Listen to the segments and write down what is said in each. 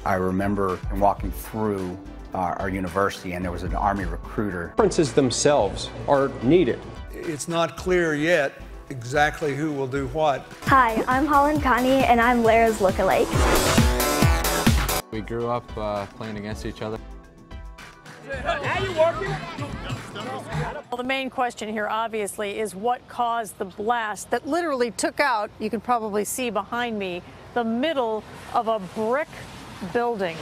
I remember walking through our university, and there was an Army recruiter. Differences themselves are needed. It's not clear yet exactly who will do what. Hi, I'm Holland Connie, and I'm Lara's lookalike. We grew up playing against each other. How you working? Well, the main question here, obviously, is what caused the blast that literally took out, you can probably see behind me, the middle of a brick building.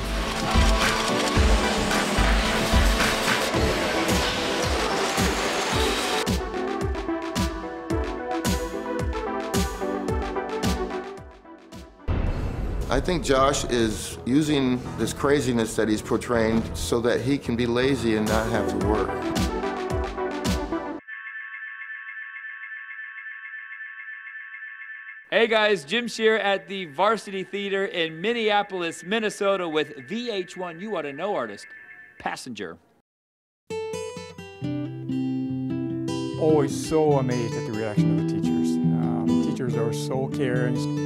I think Josh is using this craziness that he's portraying so that he can be lazy and not have to work. Hey guys, Jim Shear at the Varsity Theater in Minneapolis, Minnesota with VH1 You Ought to Know artist, Passenger. Always so amazed at the reaction of the teachers. Teachers are so caring.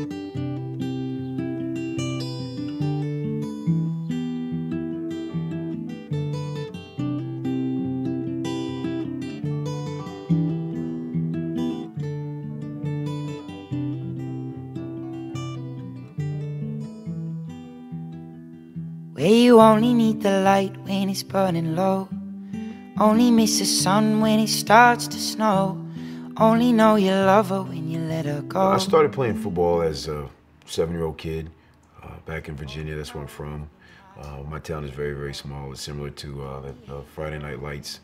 Where you only need the light when it's burning low, only miss the sun when it starts to snow, only know you love her when you let her go. I started playing football as a 7-year-old kid back in Virginia. That's where I'm from. My town is very, very small. It's similar to the Friday Night Lights.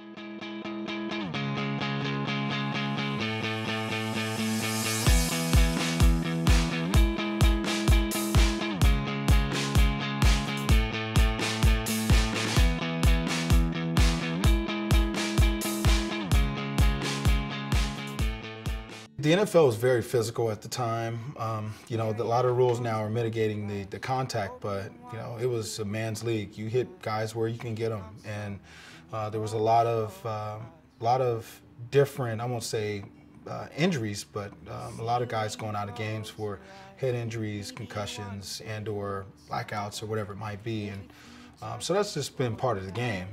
The NFL was very physical at the time. You know, a lot of rules now are mitigating the contact, but you know, it was a man's league. You hit guys where you can get them, and there was a lot of different, I won't say injuries, but a lot of guys going out of games for head injuries, concussions, and/or blackouts or whatever it might be, and so that's just been part of the game.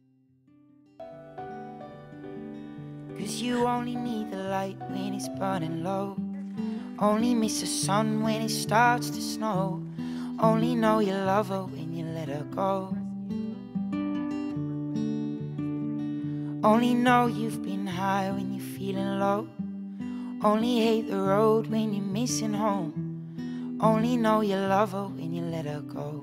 'Cause you only need the light when it's burning low, only miss the sun when it starts to snow, only know you love her when you let her go, only know you've been high when you're feeling low, only hate the road when you're missing home, only know you love her when you let her go.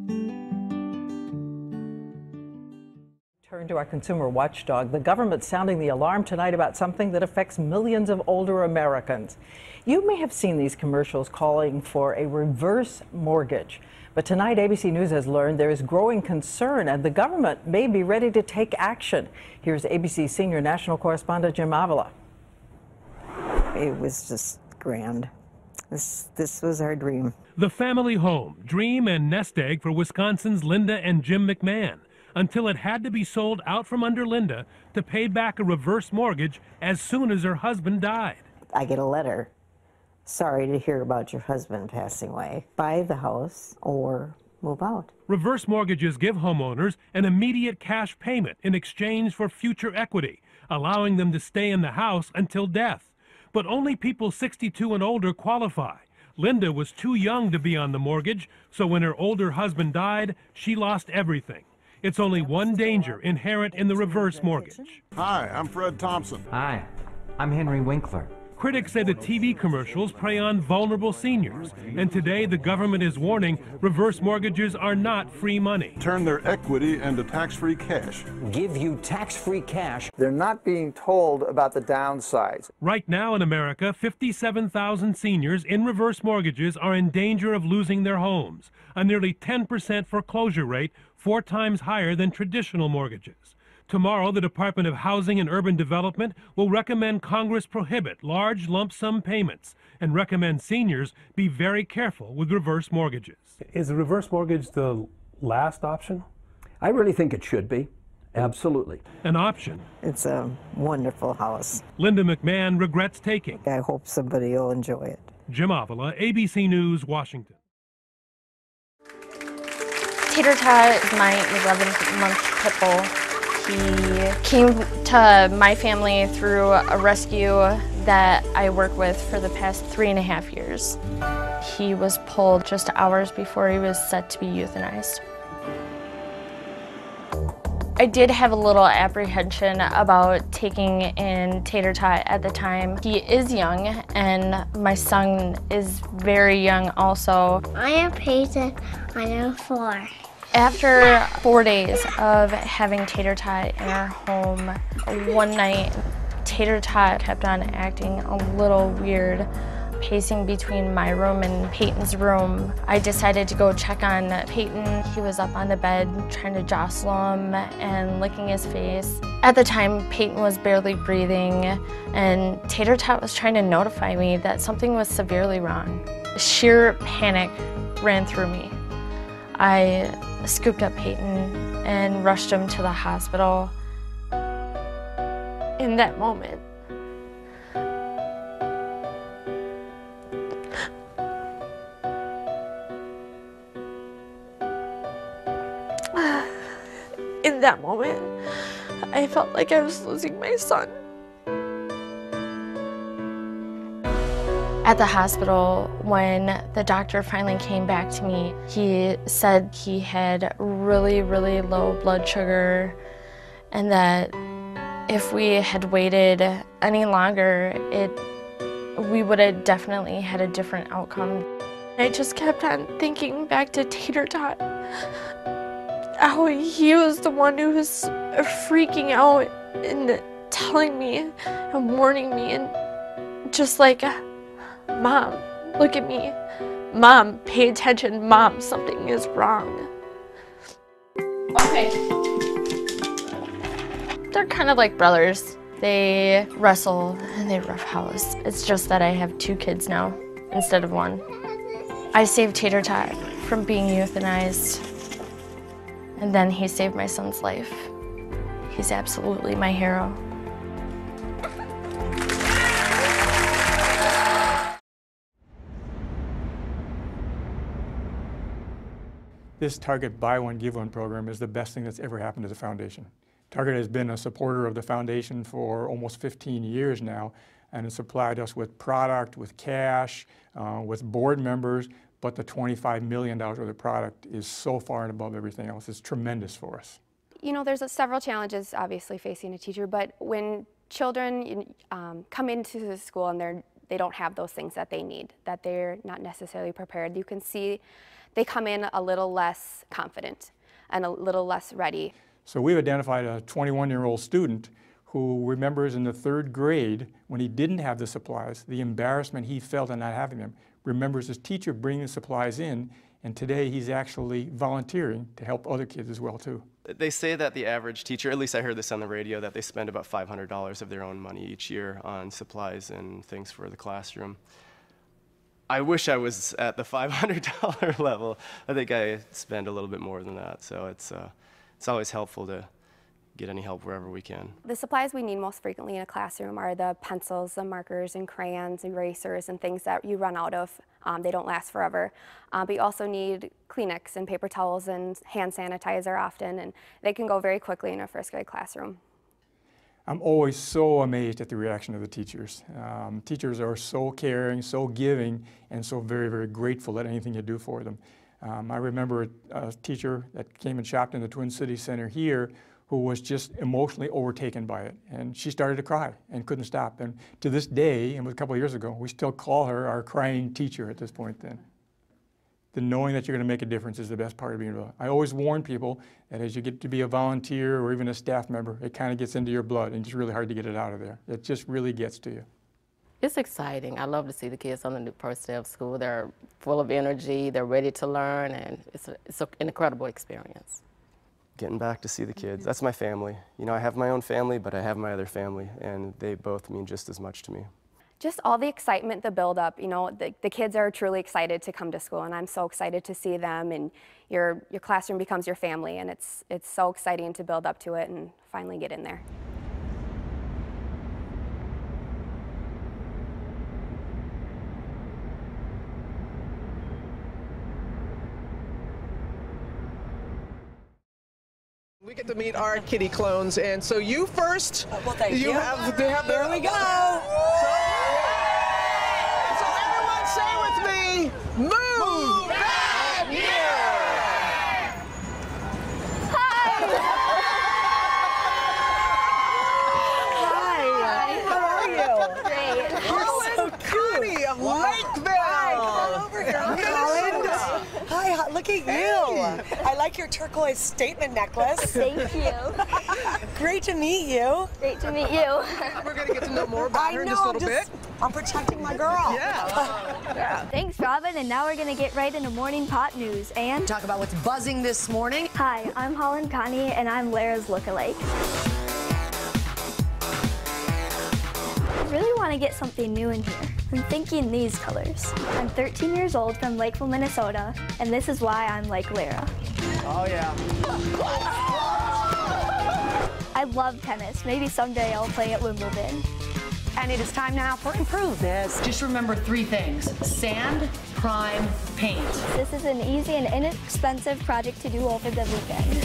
Turn to our consumer watchdog. The government sounding the alarm tonight about something that affects millions of older Americans. You may have seen these commercials calling for a reverse mortgage. But tonight, ABC News has learned there is growing concern and the government may be ready to take action. Here's ABC senior national correspondent Jim Avila. It was just grand. This was our dream. The family home, dream and nest egg for Wisconsin's Linda and Jim McMahon, until it had to be sold out from under Linda to pay back a reverse mortgage as soon as her husband died. I get a letter. Sorry to hear about your husband passing away. Buy the house or move out. Reverse mortgages give homeowners an immediate cash payment in exchange for future equity, allowing them to stay in the house until death. But only people 62 and older qualify. Linda was too young to be on the mortgage, so when her older husband died, she lost everything. It's only one danger inherent in the reverse mortgage. Hi, I'm Fred Thompson. Hi, I'm Henry Winkler. Critics say the TV commercials prey on vulnerable seniors, and today the government is warning reverse mortgages are not free money. Turn their equity into tax-free cash. Give you tax-free cash. They're not being told about the downsides. Right now in America, 57,000 seniors in reverse mortgages are in danger of losing their homes, a nearly 10% foreclosure rate, 4 times higher than traditional mortgages. Tomorrow, the Department of Housing and Urban Development will recommend Congress prohibit large lump sum payments and recommend seniors be very careful with reverse mortgages. Is a reverse mortgage the last option? I really think it should be. Absolutely. An option. It's a wonderful house. Linda McMahon regrets taking. I hope somebody will enjoy it. Jim Avila, ABC News, Washington. Tater Tot is my 11th-month pit bull. He came to my family through a rescue that I work with for the past 3.5 years. He was pulled just hours before he was set to be euthanized. I did have a little apprehension about taking in Tater Tot at the time. He is young, and my son is very young also. I am Peyton. I am 4. After 4 days of having Tater Tot in our home, one night, Tater Tot kept on acting a little weird, pacing between my room and Peyton's room. I decided to go check on Peyton. He was up on the bed trying to jostle him and licking his face. At the time, Peyton was barely breathing, and Tater Tot was trying to notify me that something was severely wrong. Sheer panic ran through me. I scooped up Peyton and rushed him to the hospital. In that moment, I felt like I was losing my son. At the hospital, when the doctor finally came back to me, he said he had really, really low blood sugar, and that if we had waited any longer, we would have definitely had a different outcome. I just kept on thinking back to Tater Tot, how he was the one who was freaking out and telling me and warning me, and just like, Mom, look at me. Mom, pay attention. Mom, something is wrong. Okay. They're kind of like brothers. They wrestle and they roughhouse. It's just that I have 2 kids now instead of 1. I saved Tater Tot from being euthanized, and then he saved my son's life. He's absolutely my hero. This Target Buy One, Give One program is the best thing that's ever happened to the foundation. Target has been a supporter of the foundation for almost 15 years now, and has supplied us with product, with cash, with board members, but the $25 million worth of product is so far and above everything else. It's tremendous for us. You know, there's several challenges obviously facing a teacher, but when children come into the school and they don't have those things that they need, that they're not necessarily prepared, you can see they come in a little less confident and a little less ready. So we've identified a 21-year-old student who remembers in the 3rd grade, when he didn't have the supplies, the embarrassment he felt in not having them, remembers his teacher bringing the supplies in, and today he's actually volunteering to help other kids as well too. They say that the average teacher, at least I heard this on the radio, that they spend about $500 of their own money each year on supplies and things for the classroom. I wish I was at the $500 level. I think I spend a little bit more than that, so it's always helpful to get any help wherever we can. The supplies we need most frequently in a classroom are the pencils, the markers, and crayons, erasers, and things that you run out of. They don't last forever. But you also need Kleenex and paper towels and hand sanitizer often, and they can go very quickly in a 1st grade classroom. I'm always so amazed at the reaction of the teachers. Teachers are so caring, so giving, and so very, very grateful at anything you do for them. I remember a teacher that came and shopped in the Twin Cities Center here who was just emotionally overtaken by it. And she started to cry and couldn't stop. And to this day, and it was a couple of years ago, we still call her our crying teacher at this point then. The knowing that you're going to make a difference is the best part of being involved. I always warn people that as you get to be a volunteer or even a staff member, it kind of gets into your blood and it's really hard to get it out of there. It just really gets to you. It's exciting. I love to see the kids on the new first day of school. They're full of energy, they're ready to learn, and it's an incredible experience. Getting back to see the kids, that's my family. You know, I have my own family, but I have my other family, and they both mean just as much to me. Just all the excitement, the build-up, you know, the kids are truly excited to come to school, and I'm so excited to see them, and your classroom becomes your family, and it's so exciting to build up to it and finally get in there. We get to meet our kitty clones, and so you first. Well, thank you. There we go. So everyone say with me, move back here. Hi. How are you? Great. You're so cute. Of Lakeville. Hi, come over here. Hi, look at you. I like your turquoise statement necklace. Thank you. Great to meet you. Great to meet you. We're going to get to know more about her in just a little bit. I'm protecting my girl. Yeah. Thanks, Robin. And now we're going to get right into morning pot news and talk about what's buzzing this morning. Hi, I'm Holland Connie, and I'm Lara's lookalike. I really want to get something new in here. I'm thinking these colors. I'm 13 years old from Lakeville, Minnesota, and this is why I'm like Lara. Oh, yeah. I love tennis. Maybe someday I'll play at Wimbledon. And it is time now for Improve This. Just remember 3 things: sand, prime, paint. This is an easy and inexpensive project to do over the weekend.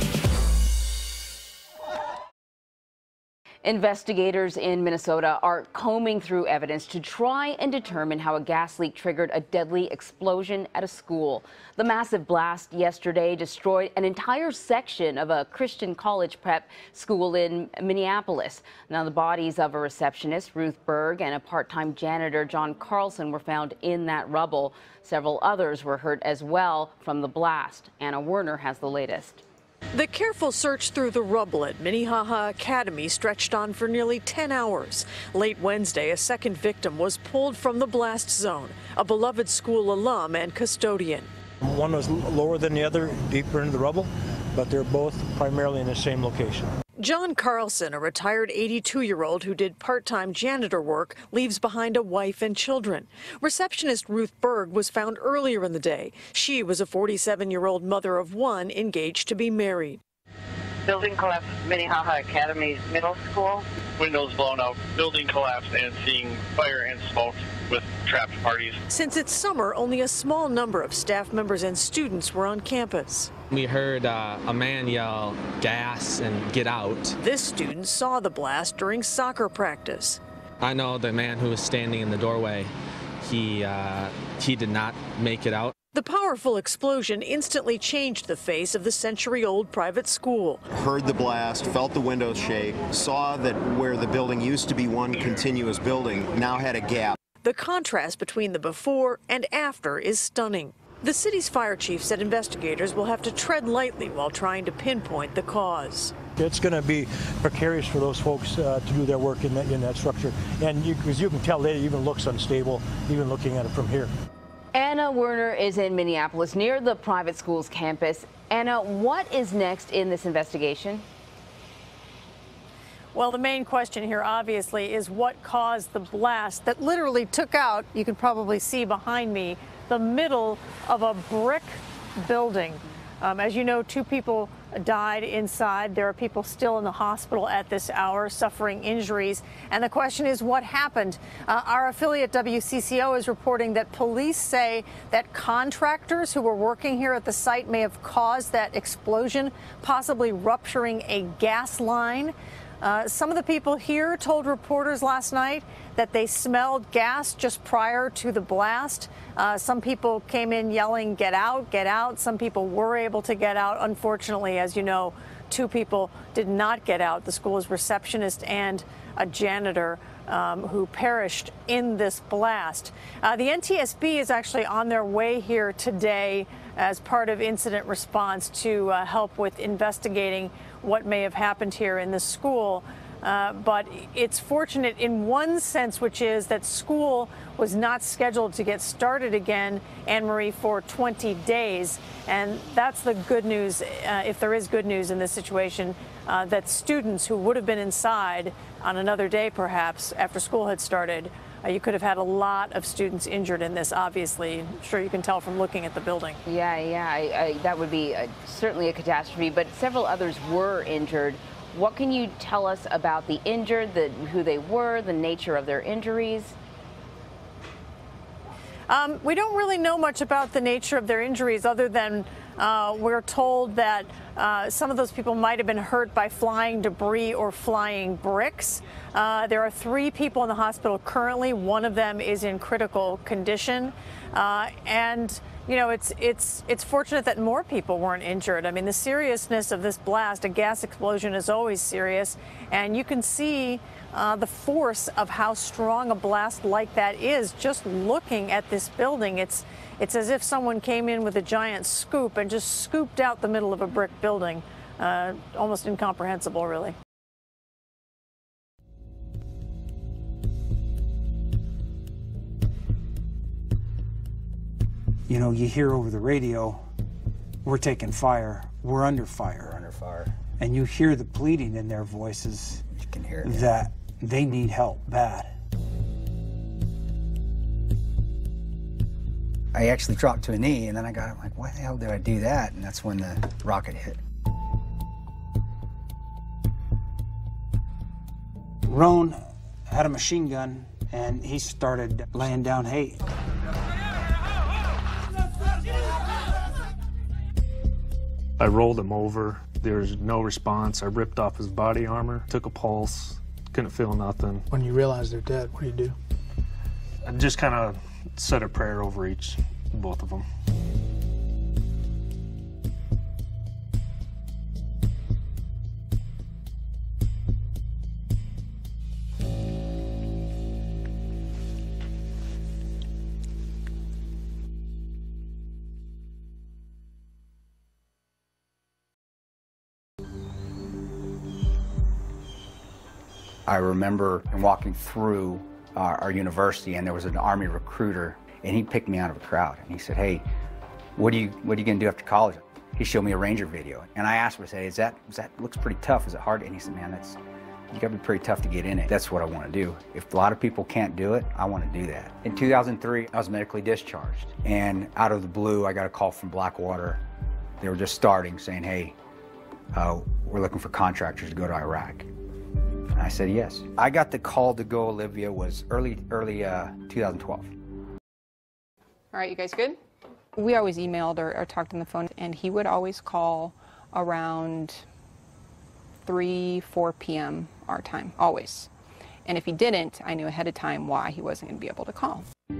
Investigators in Minnesota are combing through evidence to try and determine how a gas leak triggered a deadly explosion at a school. The massive blast yesterday destroyed an entire section of a Christian college prep school in Minneapolis. Now, the bodies of a receptionist, Ruth Berg, and a part-time janitor, John Carlson, were found in that rubble. Several others were hurt as well from the blast. Anna Werner has the latest. The careful search through the rubble at Minnehaha Academy stretched on for nearly 10 hours. Late Wednesday, a second victim was pulled from the blast zone, a beloved school alum and custodian. One was lower than the other, deeper into the rubble, but they're both primarily in the same location. John Carlson, a retired 82-year-old who did part-time janitor work, leaves behind a wife and children. Receptionist Ruth Berg was found earlier in the day. She was a 47-year-old mother of 1 engaged to be married. Building collapse, Minnehaha Academy Middle School. Windows blown out, building collapsed, and seeing fire and smoke with trapped parties. Since it's summer, only a small number of staff members and students were on campus. We heard a man yell, "Gas," and "Get out." This student saw the blast during soccer practice. I know the man who was standing in the doorway, he did not make it out. The powerful explosion instantly changed the face of the century-old private school. Heard the blast, felt the windows shake, saw that where the building used to be one continuous building now had a gap. The contrast between the before and after is stunning. The city's fire chief said investigators will have to tread lightly while trying to pinpoint the cause. It's going to be precarious for those folks to do their work in that structure. And as you can tell, it even looks unstable, even looking at it from here. Anna Werner is in Minneapolis near the private school's campus. Anna, what is next in this investigation? Well, the main question here, obviously, is what caused the blast that literally took out, you can probably see behind me, the middle of a brick building. As you know, 2 people died inside. There are people still in the hospital at this hour suffering injuries. And the question is, what happened? Our affiliate WCCO is reporting that police say that contractors who were working here at the site may have caused that explosion, possibly rupturing a gas line. Some of the people here told reporters last night that they smelled gas just prior to the blast. Some people came in yelling, "Get out, get out." Some people were able to get out. Unfortunately, as you know, 2 people did not get out. The school's receptionist and a janitor who perished in this blast. The NTSB is actually on their way here today as part of incident response to help with investigating what may have happened here in the school. But it's fortunate in one sense, which is that school was not scheduled to get started again, Anne-Marie, for 20 days. And that's the good news, if there is good news in this situation, that students who would have been inside on another day, perhaps, after school had started, you could have had a lot of students injured in this, obviously. I'm sure you can tell from looking at the building. Yeah, that would be certainly a catastrophe, but several others were injured. What can you tell us about the injured, who they were, the nature of their injuries? We don't really know much about the nature of their injuries other than we're told that Some of those people might have been hurt by flying debris or flying bricks. There are 3 people in the hospital currently. One of them is in critical condition. And you know, it's fortunate that more people weren't injured. I mean, the seriousness of this blast, a gas explosion, is always serious, and you can see the force of how strong a blast like that is just looking at this building. It's as if someone came in with a giant scoop and just scooped out the middle of a brick building. Almost incomprehensible, really. You know, you hear over the radio, we're taking fire, we're under fire. We're under fire. And you hear the pleading in their voices. You can hear it. That they need help bad. I actually dropped to a knee, and then I got like, why the hell did I do that? And that's when the rocket hit. Roan had a machine gun, and he started laying down hay. I rolled him over. There was no response. I ripped off his body armor, took a pulse, couldn't feel nothing. When you realize they're dead, what do you do? I just kind of said a prayer over both of them. I remember walking through our university, and there was an Army recruiter, and he picked me out of a crowd, and he said, hey, what are you gonna do after college? He showed me a Ranger video, and I asked him, I said, is that looks pretty tough, is it hard? And he said, man, you gotta be pretty tough to get in it. That's what I wanna do. If a lot of people can't do it, I wanna do that. In 2003, I was medically discharged, and out of the blue, I got a call from Blackwater. They were just starting, saying, hey, we're looking for contractors to go to Iraq. And I said yes. I got the call to go, Olivia, was early 2012. All right, you guys good? We always emailed or talked on the phone, and he would always call around 3, 4 p.m. our time, always. And if he didn't, I knew ahead of time why he wasn't going to be able to call.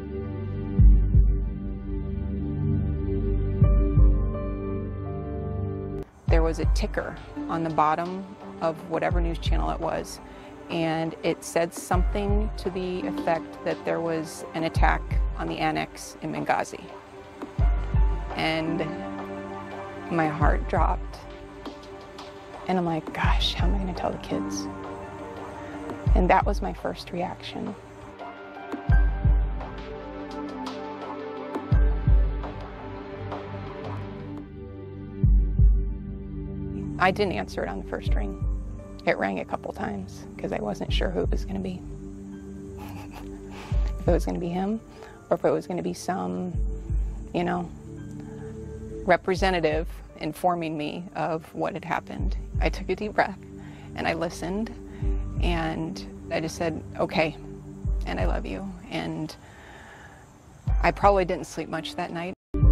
There was a ticker on the bottom of whatever news channel it was, and it said something to the effect that there was an attack on the annex in Benghazi. And my heart dropped, and I'm like, gosh, how am I going to tell the kids? And that was my first reaction. I didn't answer it on the first ring. It rang a couple times because I wasn't sure who it was going to be. If it was going to be him, or if it was going to be some, you know, representative informing me of what had happened. I took a deep breath and I listened, and I just said, okay, and I love you. And I probably didn't sleep much that night.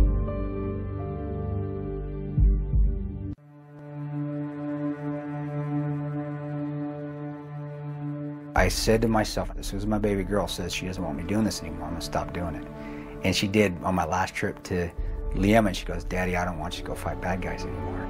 I said to myself, as soon as my baby girl says she doesn't want me doing this anymore, I'm gonna stop doing it. And she did on my last trip to Yemen. She goes, Daddy, I don't want you to go fight bad guys anymore.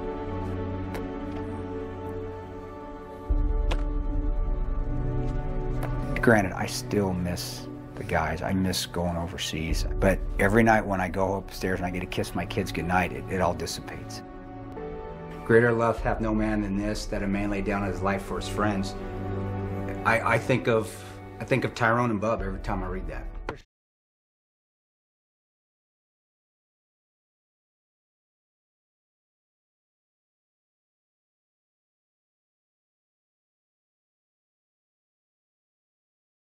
Granted, I still miss the guys. I miss going overseas. But every night when I go upstairs and I get to kiss my kids goodnight, it all dissipates. Greater love hath no man than this, that a man lay down his life for his friends. I think of Tyrone and Bub every time I read that.